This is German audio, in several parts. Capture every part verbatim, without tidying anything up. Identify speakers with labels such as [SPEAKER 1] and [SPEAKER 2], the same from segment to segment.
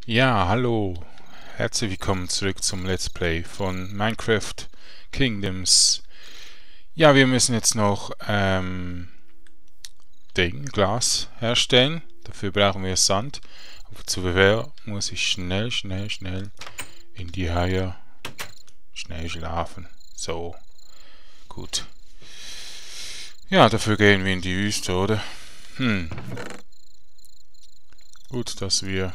[SPEAKER 1] Ja, hallo. Herzlich willkommen zurück zum Let's Play von Minecraft Kingdoms. Ja, wir müssen jetzt noch ähm, Ding, Glas herstellen. Dafür brauchen wir Sand. Aber zuvor muss ich schnell, schnell, schnell in die Haie schnell schlafen. So, gut. Ja, dafür gehen wir in die Wüste, oder? Hm. Gut, dass wir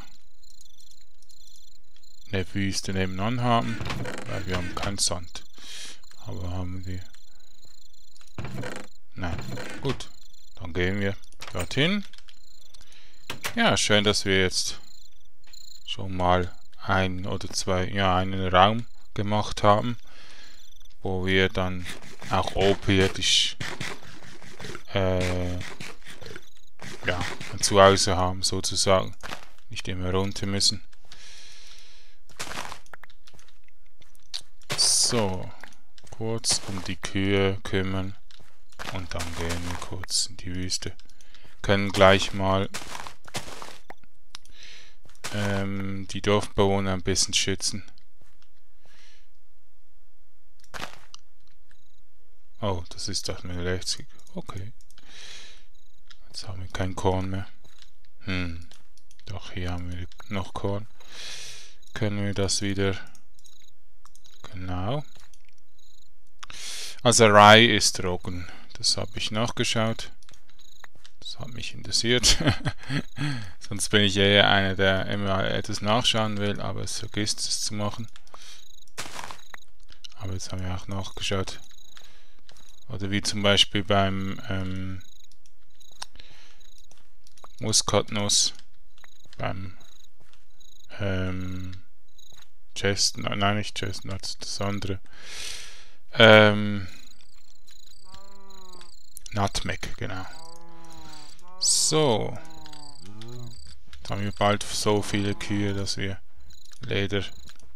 [SPEAKER 1] eine Wüste nebenan haben, weil wir haben keinen Sand. Aber haben wir... Nein. Gut, dann gehen wir dorthin. Ja, schön, dass wir jetzt schon mal ein oder zwei, ja, einen Raum gemacht haben, wo wir dann auch oberirdisch äh, ja, ein Zuhause haben, sozusagen. Nicht immer runter müssen. So, kurz um die Kühe kümmern und dann gehen wir kurz in die Wüste. Können gleich mal ähm, die Dorfbewohner ein bisschen schützen. Oh, das ist doch eine sechzig. Okay. Jetzt haben wir kein Korn mehr. Hm. Doch, hier haben wir noch Korn. Können wir das wieder... Genau. Also Rye ist trocken. Das habe ich nachgeschaut. Das hat mich interessiert. Sonst bin ich eher einer, der immer etwas nachschauen will, aber es vergisst es zu machen. Aber jetzt haben wir auch nachgeschaut. Oder wie zum Beispiel beim ähm, Muskatnuss, beim ähm, Chestnut, nein nicht Chestnut, das andere. Ähm, Nutmeg, genau. So. Jetzt haben wir bald so viele Kühe, dass wir Leder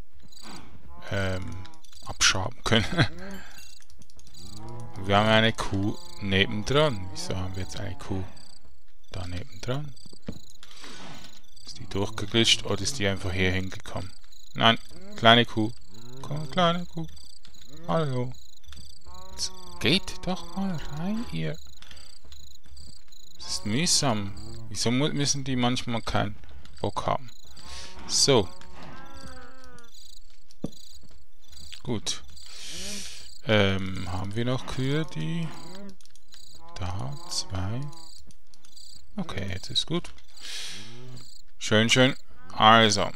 [SPEAKER 1] ähm, abschaben können. Wir haben eine Kuh nebendran. Wieso haben wir jetzt eine Kuh da nebendran? Ist die durchgeglitscht oder ist die einfach hier hingekommen? Nein, kleine Kuh. Komm, kleine Kuh. Hallo. Jetzt geht doch mal rein, ihr. Das ist mühsam. Wieso müssen die manchmal keinen Bock haben? So. Gut. Ähm, haben wir noch Kühe, die... Da, zwei. Okay, jetzt ist gut. Schön, schön. Also.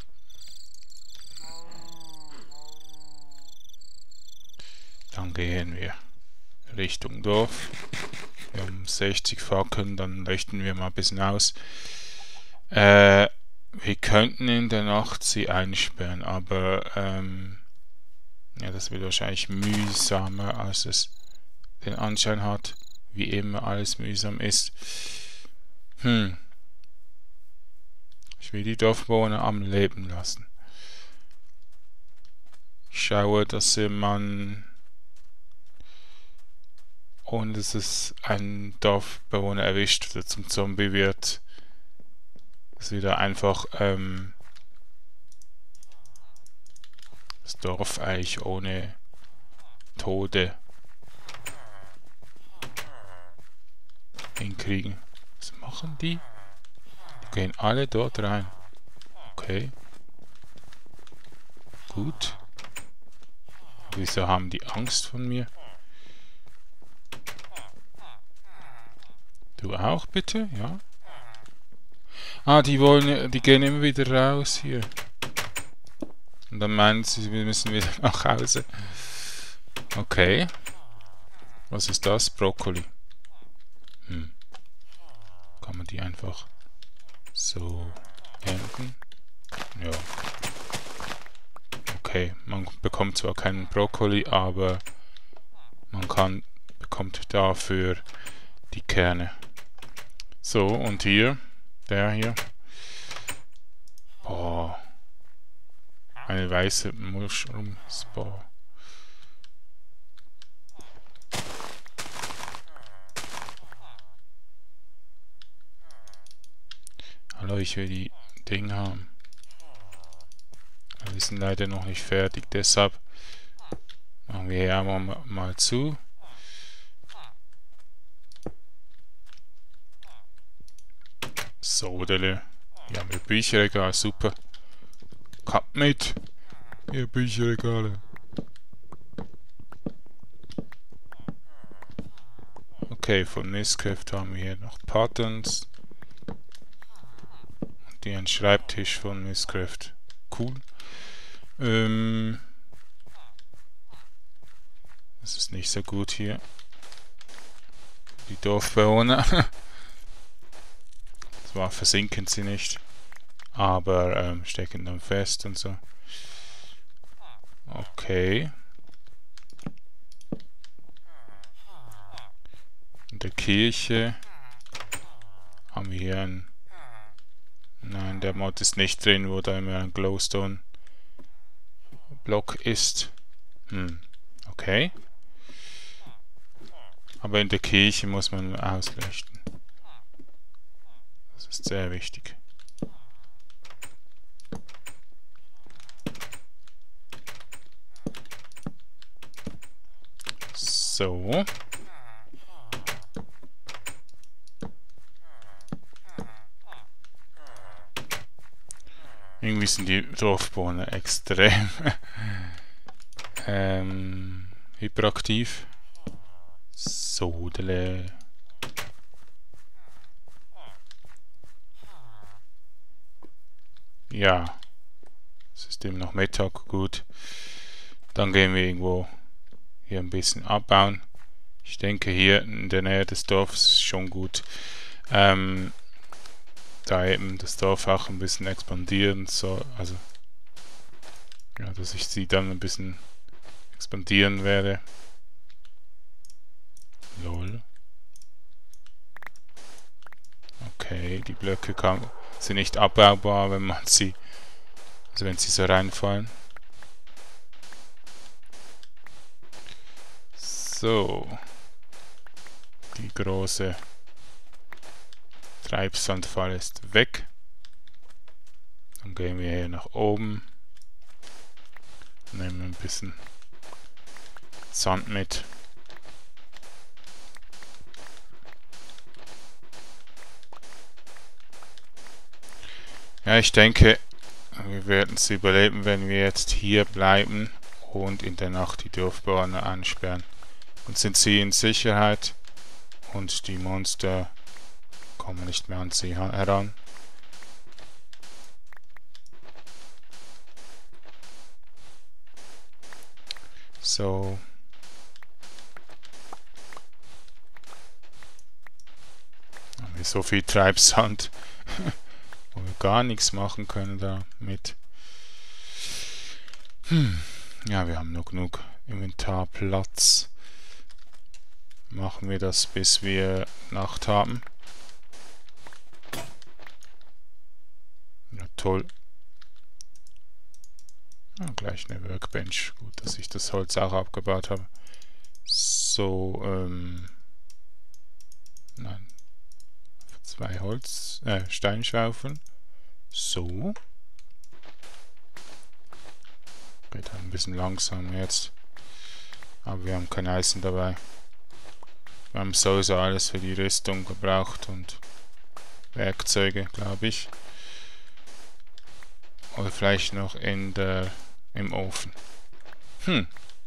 [SPEAKER 1] Dann gehen wir Richtung Dorf. Wir haben sechzig Fackeln, dann leuchten wir mal ein bisschen aus. Äh, wir könnten in der Nacht sie einsperren, aber ähm, ja, das wird wahrscheinlich mühsamer, als es den Anschein hat, wie immer alles mühsam ist. Hm. Ich will die Dorfbewohner am Leben lassen. Ich schaue, dass man, ohne dass es einen Dorfbewohner erwischt oder zum Zombie wird, dass wir da einfach ähm, das Dorf eigentlich ohne Tode hinkriegen. Was machen die? Die gehen alle dort rein. Okay. Gut. Wieso haben die Angst von mir? Du auch bitte? Ja. Ah, die wollen, die gehen immer wieder raus hier. Und dann meinen sie, wir müssen wieder nach Hause. Okay. Was ist das? Brokkoli. Hm. Kann man die einfach so ernten? Ja. Okay, man bekommt zwar keinen Brokkoli, aber man kann, bekommt dafür die Kerne. So, und hier, der hier. Boah. Eine weiße Mushroom-Spore. Hallo, ich will die Ding haben. Wir sind leider noch nicht fertig, deshalb machen wir hier mal, mal zu. So, Dele. Hier haben wir Bücherregal, super. Kommt mit, ihr Bücherregale. Okay, von Mistcraft haben wir hier noch Patterns. Und hier ein Schreibtisch von Mistcraft. Cool. Ähm, das ist nicht so gut hier. Die Dorfbewohner. Zwar versinken sie nicht, aber ähm, stecken dann fest und so. Okay. In der Kirche haben wir hier ein... Nein, der Mod ist nicht drin, wo da immer ein Glowstone-Block ist. Hm, okay. Aber in der Kirche muss man ausleuchten. Das ist sehr wichtig. So. Irgendwie sind die Dorfbewohner extrem ähm, hyperaktiv. So, dele. Ja. Es ist eben noch Mittag, gut. Dann gehen wir irgendwo hier ein bisschen abbauen. Ich denke hier in der Nähe des Dorfs ist schon gut. Ähm, da eben das Dorf auch ein bisschen expandieren soll, also ja, dass ich sie dann ein bisschen expandieren werde. Lol. Okay, die Blöcke kann, sind nicht abbaubar, wenn man sie, also wenn sie so reinfallen. So. Die große Treibsandfall ist weg. Dann gehen wir hier nach oben. Nehmen ein bisschen Sand mit. Ja, ich denke, wir werden es überleben, wenn wir jetzt hier bleiben und in der Nacht die Dorfbewohner ansperren. Dann sind sie in Sicherheit und die Monster kommen nicht mehr an sie heran. So. Haben wir so viel Treibsand, wo wir gar nichts machen können damit. Hm. Ja, wir haben noch genug Inventarplatz. Machen wir das, bis wir Nacht haben. Ja, toll. Ja, gleich eine Workbench. Gut, dass ich das Holz auch abgebaut habe. So, ähm... Nein. Zwei Holz... Äh, Steinschaufeln. So. Geht ein bisschen langsam jetzt. Aber wir haben kein Eisen dabei. Wir haben sowieso alles für die Rüstung gebraucht und Werkzeuge, glaube ich. Oder vielleicht noch in der, im Ofen. Hm.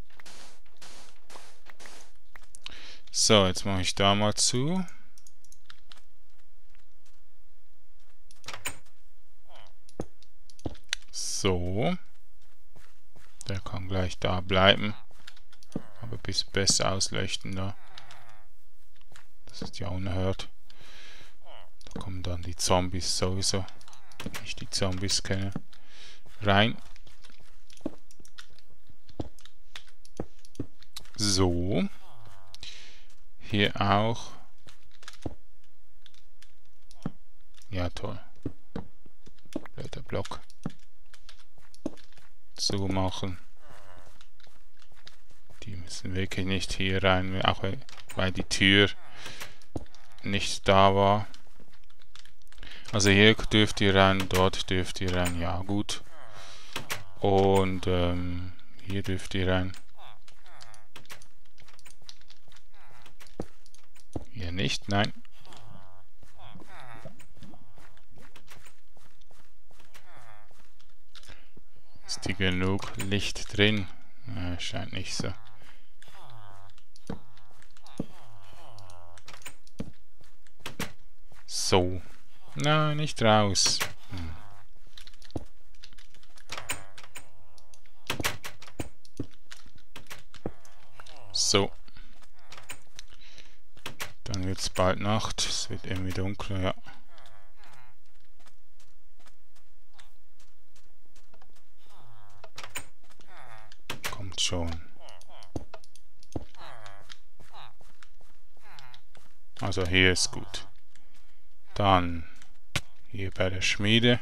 [SPEAKER 1] So, jetzt mache ich da mal zu. So. Der kann gleich da bleiben. Aber ein bisschen besser ausleuchten da. Das ist ja unerhört. Da kommen dann die Zombies sowieso, wenn ich die Zombies kenne, rein. So. Hier auch. Ja, toll. Der Block. So machen. Die müssen wirklich nicht hier rein, auch weil die Tür nicht da war. Also hier dürft ihr rein, dort dürft ihr rein, ja gut. Und ähm, hier dürft ihr rein. Hier nicht, nein. Ist hier genug Licht drin? Ja, scheint nicht so. So. Nein, nicht raus. Hm. So. Dann wird es bald Nacht. Es wird irgendwie dunkel, ja. Kommt schon. Also hier ist gut. Dann hier bei der Schmiede.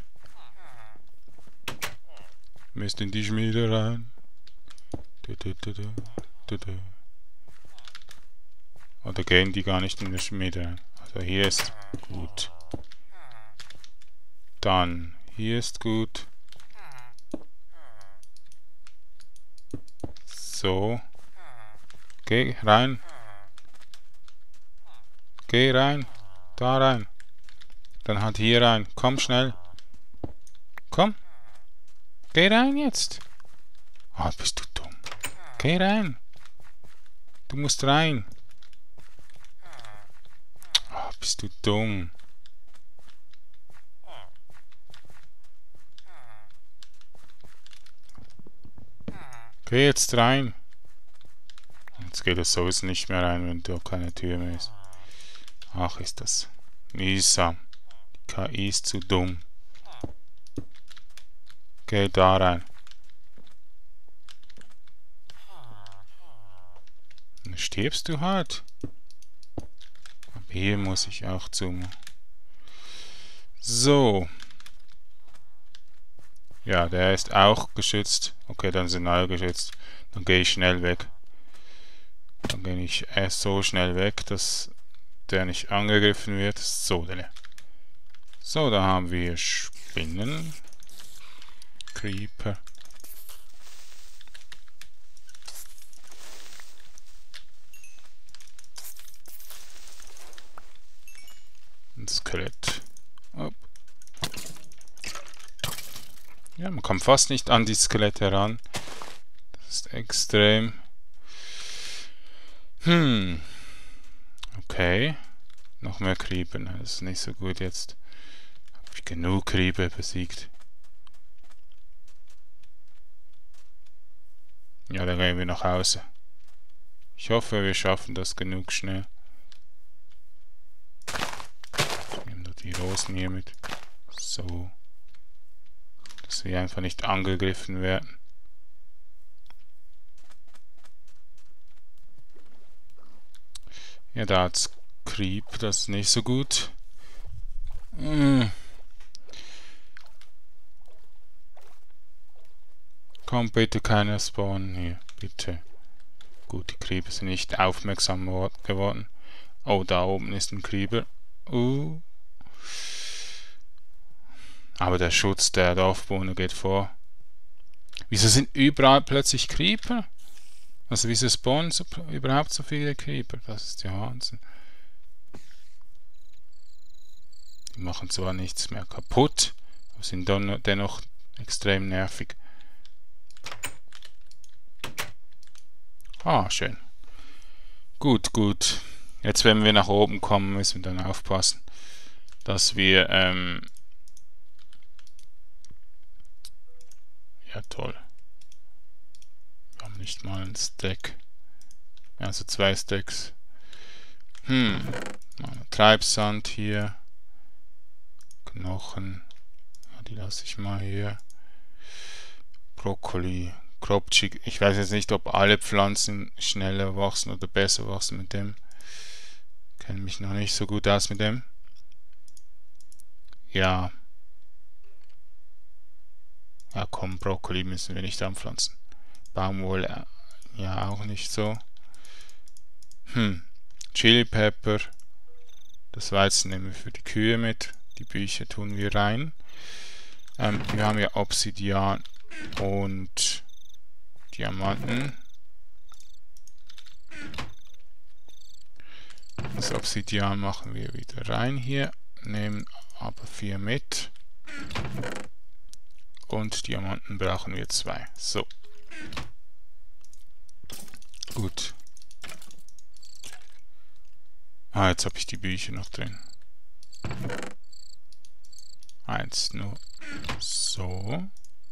[SPEAKER 1] Müsst in die Schmiede rein. Du, du, du, du, du, du. Oder gehen die gar nicht in die Schmiede rein? Also hier ist gut. Dann hier ist gut. So. Geh rein. Geh rein. Da rein. Dann halt hier rein. Komm schnell. Komm. Geh rein jetzt. Ah, bist du dumm. Geh rein. Du musst rein. Ah, bist du dumm. Geh jetzt rein. Jetzt geht es sowieso nicht mehr rein, wenn da keine Tür mehr ist. Ach, ist das mühsam. Die K I ist zu dumm. Geh da rein. Dann stirbst du halt. Aber hier muss ich auch zoomen. So. Ja, der ist auch geschützt. Okay, dann sind alle geschützt. Dann gehe ich schnell weg. Dann gehe ich erst so schnell weg, dass der nicht angegriffen wird. So, so, da haben wir Spinnen. Creeper. Ein Skelett. Upp. Ja, man kommt fast nicht an die Skelette heran. Das ist extrem. Hm. Okay. Noch mehr Creeper. Das ist nicht so gut jetzt. Habe ich genug Creeper besiegt. Ja, dann gehen wir nach Hause. Ich hoffe, wir schaffen das genug schnell. Ich nehme da die Rosen hier mit. So. Dass wir einfach nicht angegriffen werden. Ja, da hat's Creep, das ist nicht so gut. Hm. Komm bitte keiner spawnen hier, bitte. Gut, die Creeper sind nicht aufmerksam geworden. Oh, da oben ist ein Creeper. Uh. Aber der Schutz der Dorfbewohner geht vor. Wieso sind überall plötzlich Creeper? Also wieso spawnen so, überhaupt so viele Creeper? Das ist ja Wahnsinn. Die machen zwar nichts mehr kaputt, aber sind dann dennoch extrem nervig. Ah, schön. Gut, gut. Jetzt, wenn wir nach oben kommen, müssen wir dann aufpassen, dass wir, ähm ja, toll. Wir haben nicht mal ein Stack. Also zwei Stacks. Hm. Treibsand hier. Knochen. Ja, die lasse ich mal hier. Brokkoli. Kropchik. Ich weiß jetzt nicht, ob alle Pflanzen schneller wachsen oder besser wachsen mit dem. Kenne mich noch nicht so gut aus mit dem. Ja. Ja komm, Brokkoli müssen wir nicht anpflanzen. Baumwolle, ja auch nicht so. Hm. Chili Pepper. Das Weizen nehmen wir für die Kühe mit. Die Bücher tun wir rein. Ähm, wir haben ja Obsidian. Und Diamanten. Das Obsidian machen wir wieder rein hier. Nehmen aber vier mit. Und Diamanten brauchen wir zwei. So. Gut. Ah, jetzt habe ich die Bücher noch drin. Eins nur. So.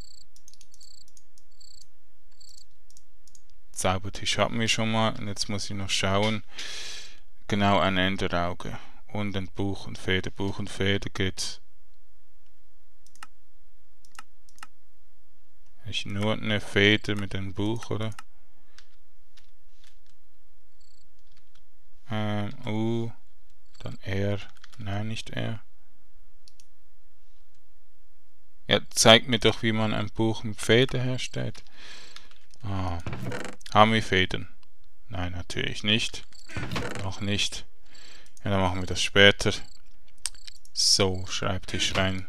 [SPEAKER 1] Zaubertisch hatten wir schon mal. Und jetzt muss ich noch schauen. Genau, ein Enderauge. Und ein Buch und Feder. Buch und Feder geht. Ich nur eine Feder mit einem Buch, oder? Ähm, U. Dann R. Nein, nicht R. Ja, zeigt mir doch, wie man ein Buch mit Feder herstellt. Ah. Haben wir Federn? Nein, natürlich nicht. Noch nicht. Ja, dann machen wir das später. So, Schreibtisch rein.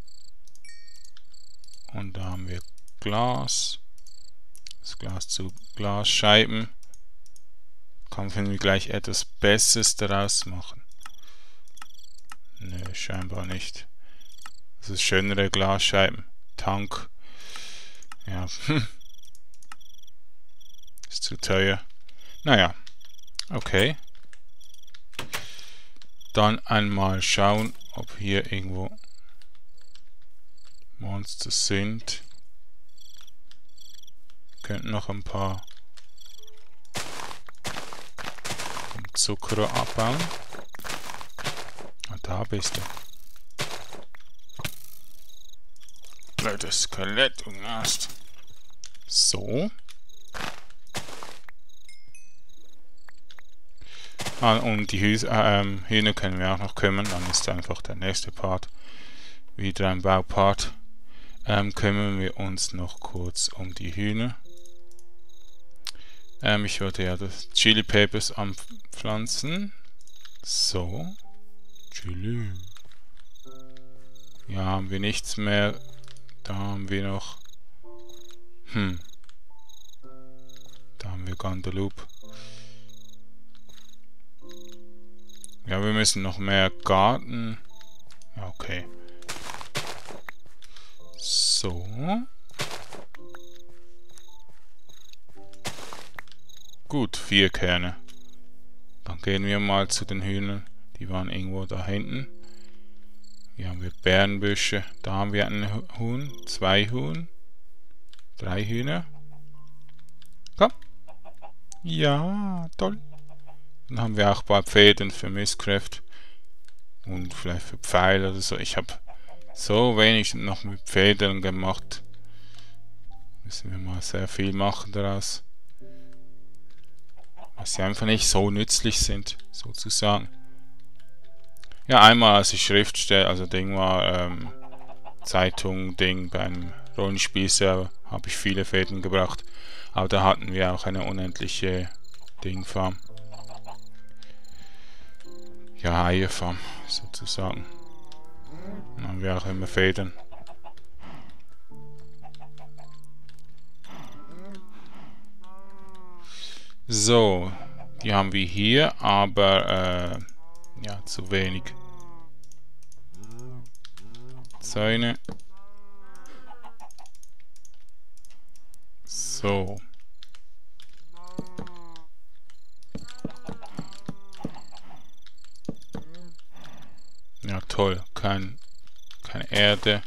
[SPEAKER 1] Und da haben wir Glas. Das Glas zu Glasscheiben. Kann wir gleich etwas Besseres daraus machen? Nö, scheinbar nicht. Das ist schönere Glasscheiben. Tank. Ja, ist zu teuer. Naja, okay. Dann einmal schauen, ob hier irgendwo Monster sind. Könnten noch ein paar Zucker abbauen. Ah, da bist du. Blödes Skelett, du Nast. So. Ah, und die Hü äh, ähm, Hühner können wir auch noch kümmern. Dann ist einfach der nächste Part wieder ein Baupart. Ähm, kümmern wir uns noch kurz um die Hühner. Ähm, ich wollte ja das Chili Peppers anpflanzen. So. Chili. Ja, haben wir nichts mehr. Da haben wir noch. Hm. Da haben wir Gandalupe. Ja, wir müssen noch mehr Garten. Ja, okay. So. Gut, vier Kerne. Dann gehen wir mal zu den Hühnern. Die waren irgendwo da hinten. Hier haben wir Bärenbüsche. Da haben wir ein Huhn. Zwei Huhn. Drei Hühner. Komm. Ja, toll. Dann haben wir auch ein paar Federn für Mistcraft. Und vielleicht für Pfeile oder so. Ich habe so wenig noch mit Federn gemacht. Müssen wir mal sehr viel machen daraus. Weil sie einfach nicht so nützlich sind, sozusagen. Ja, einmal als ich Schriftsteller, also Ding war, ähm, Zeitung, Ding, beim Rollenspielserver habe ich viele Fäden gebraucht. Aber da hatten wir auch eine unendliche Dingfarm. Ja, Eierfarm, sozusagen. Dann haben wir auch immer Federn. So, die haben wir hier, aber äh, ja, zu wenig. Zäune. So. Ja, toll. Kein, keine Erde.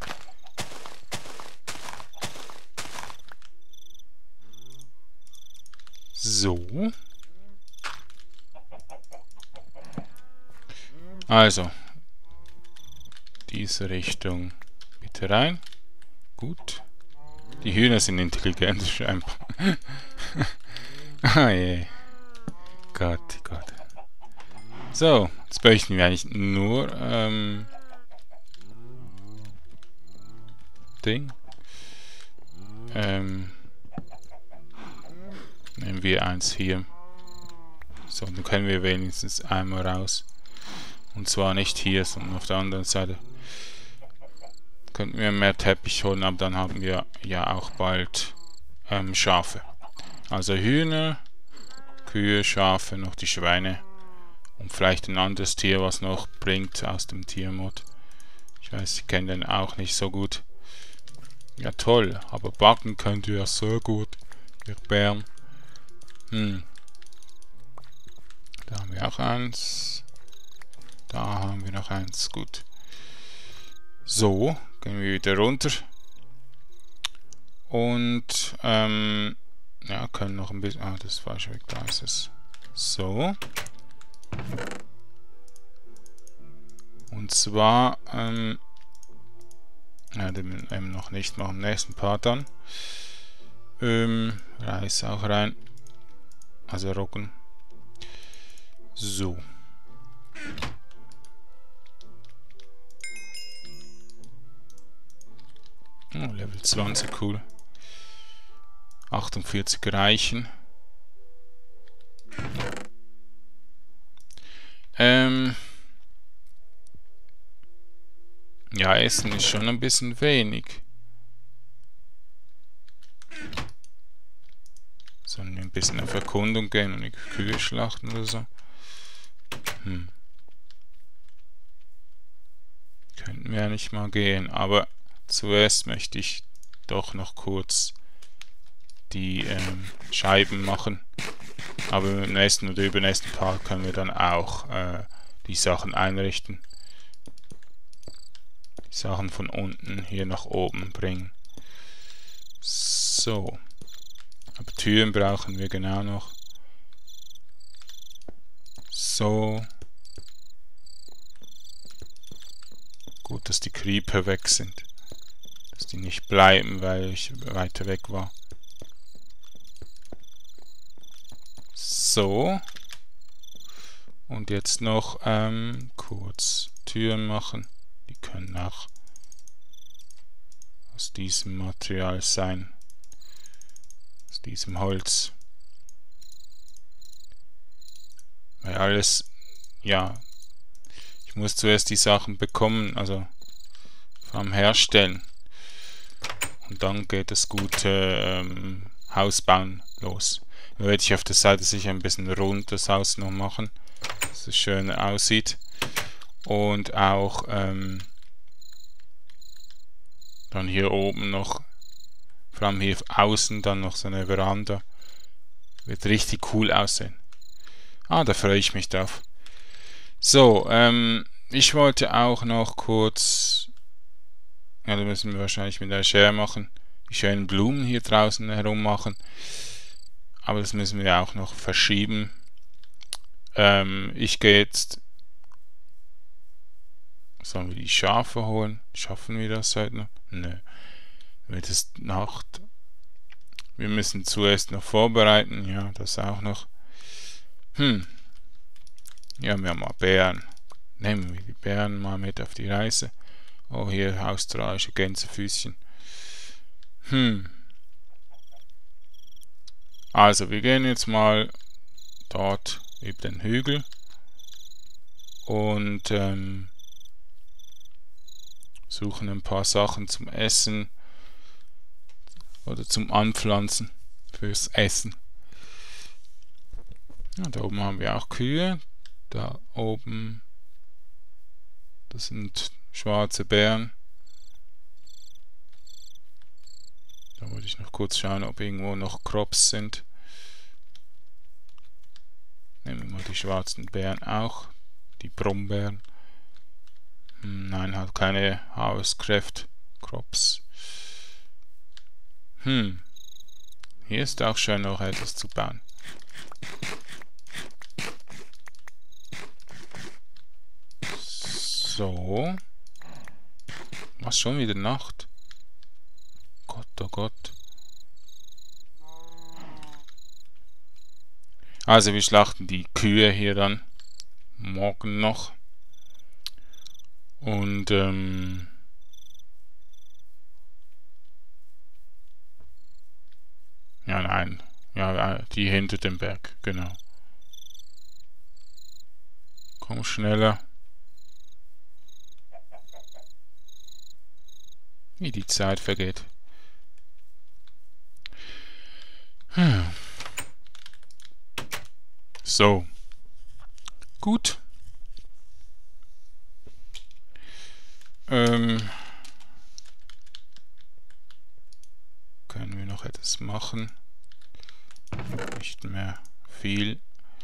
[SPEAKER 1] So. Also. Diese Richtung bitte rein. Gut. Die Hühner sind intelligent scheinbar. Ah je. Gott, Gott. So, jetzt bräuchten wir eigentlich nur ähm, Ding. Ähm, nehmen wir eins hier. So, dann können wir wenigstens einmal raus. Und zwar nicht hier, sondern auf der anderen Seite. könnten wir mehr Teppich holen, aber dann haben wir ja auch bald ähm, Schafe. Also Hühner, Kühe, Schafe, noch die Schweine und vielleicht ein anderes Tier, was noch bringt aus dem Tiermod. Ich weiß, ich kenne den auch nicht so gut. Ja toll, aber backen könnt ihr ja so gut. Ihr Bären. Hm. Da haben wir auch eins. Da haben wir noch eins. Gut. So, gehen wir wieder runter. Und, ähm, ja, können noch ein bisschen... Ah, das ist falsch weg, da ist es. So. Und zwar, ähm... ja, den eben noch nicht, machen im nächsten Part dann. Ähm, Reis auch rein. Also Roggen. So. Oh, Level zwanzig, cool. achtundvierzig reichen. Ähm. Ja, Essen ist schon ein bisschen wenig. Sollen wir ein bisschen auf Erkundung gehen und die Kühe schlachten oder so? Hm. Könnten wir ja nicht mal gehen, aber zuerst möchte ich doch noch kurz die ähm, Scheiben machen. Aber im nächsten oder übernächsten Part können wir dann auch äh, die Sachen einrichten. Die Sachen von unten hier nach oben bringen. So. Aber Türen brauchen wir genau noch. So. Gut, dass die Creeper weg sind. Dass die nicht bleiben, weil ich weiter weg war. So. Und jetzt noch ähm, kurz Türen machen. Die können auch aus diesem Material sein. Aus diesem Holz. Weil alles, ja, ich muss zuerst die Sachen bekommen, also vom Herstellen. Und dann geht das gute ähm, Hausbauen los. Da werde ich auf der Seite sicher ein bisschen rund das Haus noch machen, dass es schön aussieht. Und auch ähm, dann hier oben noch, vor allem hier außen dann noch so eine Veranda. Wird richtig cool aussehen. Ah, da freue ich mich drauf. So, ähm, ich wollte auch noch kurz, ja, da müssen wir wahrscheinlich mit der Schere machen, die schönen Blumen hier draußen herum machen. Aber das müssen wir auch noch verschieben. Ähm, ich gehe jetzt, sollen wir die Schafe holen? Schaffen wir das heute noch? Nö. Wird es Nacht. Wir müssen zuerst noch vorbereiten, ja, das auch noch. Hm. Ja, wir haben mal Bären. Nehmen wir die Bären mal mit auf die Reise. Oh, hier australische Gänsefüßchen. Hm. Also, wir gehen jetzt mal dort über den Hügel. Und ähm, suchen ein paar Sachen zum Essen. Oder zum Anpflanzen. Fürs Essen. Ja, da oben haben wir auch Kühe. Da oben, das sind schwarze Beeren. Da wollte ich noch kurz schauen, ob irgendwo noch Crops sind. Nehmen wir mal die schwarzen Beeren auch. Die Brombeeren. Hm, nein, hat keine Hauskräfte. Crops. Hm. Hier ist auch schön noch etwas zu bauen. So. Was, schon wieder Nacht? Gott, oh Gott. Also wir schlachten die Kühe hier dann morgen noch. Und ähm, ja, nein. Ja, die hinter dem Berg, genau. Komm schneller. wie die Zeit vergeht. Hm. So. Gut. Ähm. Können wir noch etwas machen? Nicht mehr viel.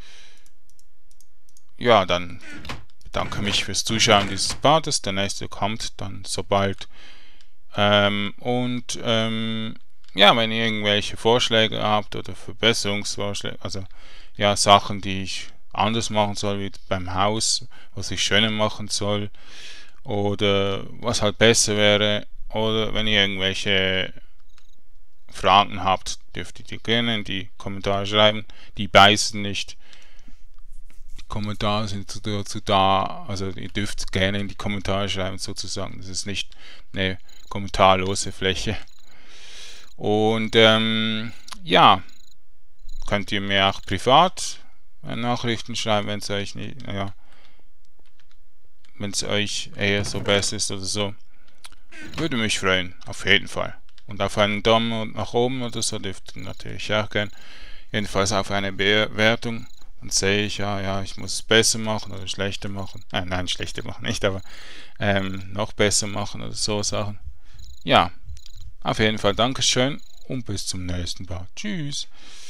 [SPEAKER 1] Ja, dann bedanke mich fürs Zuschauen dieses Partes. Der nächste kommt dann sobald. Ähm, und ähm, ja, wenn ihr irgendwelche Vorschläge habt oder Verbesserungsvorschläge, also ja, Sachen, die ich anders machen soll wie beim Haus, was ich schöner machen soll oder was halt besser wäre, oder wenn ihr irgendwelche Fragen habt, dürft ihr die gerne in die Kommentare schreiben. Die beißen nicht. Die Kommentare sind dazu da, also ihr dürft gerne in die Kommentare schreiben sozusagen. Das ist nicht eine kommentarlose Fläche. Und ähm, ja, könnt ihr mir auch privat Nachrichten schreiben, wenn es euch nicht, naja, wenn es euch eher so besser ist oder so. Würde mich freuen, auf jeden Fall. Und auf einen Daumen nach oben oder so dürft ihr natürlich auch gern. Jedenfalls auf eine Bewertung. Dann sehe ich, ja, ja, ich muss es besser machen oder schlechter machen. Äh, nein, schlechter machen nicht, aber ähm, noch besser machen oder so Sachen. Ja, auf jeden Fall Dankeschön und bis zum nächsten Mal. Tschüss.